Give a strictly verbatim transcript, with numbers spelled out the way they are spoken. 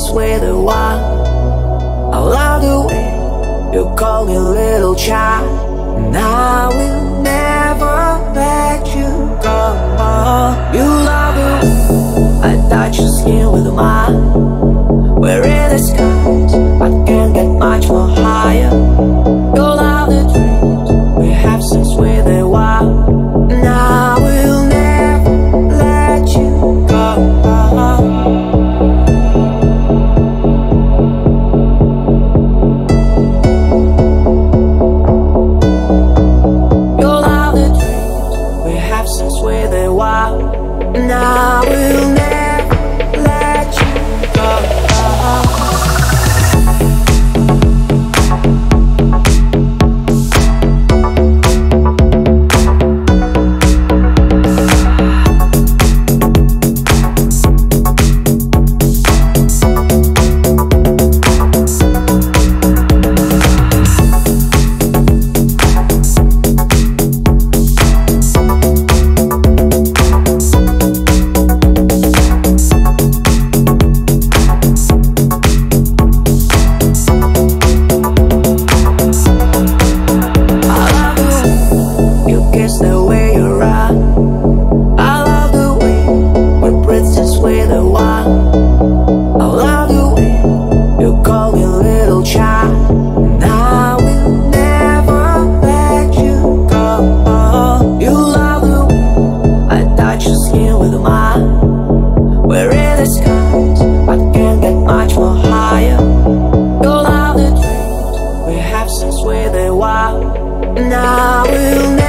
since we're the one. I love the way you call me little child, and I will never let you go. You love the way I touch your skin with mine. We're in the skies, I can't get much more higher. You love the dreams we have since we're the one, and I will never let you go. Since we're the one, and I will never let you go. The way you run, I love the way we breathe since we're the one. I love the way you call me little child, and I will never let you go. You love the way I touch your skin with mine. We're in the skies, I can't get much more higher. You love the dreams we have since we're the one, and I will never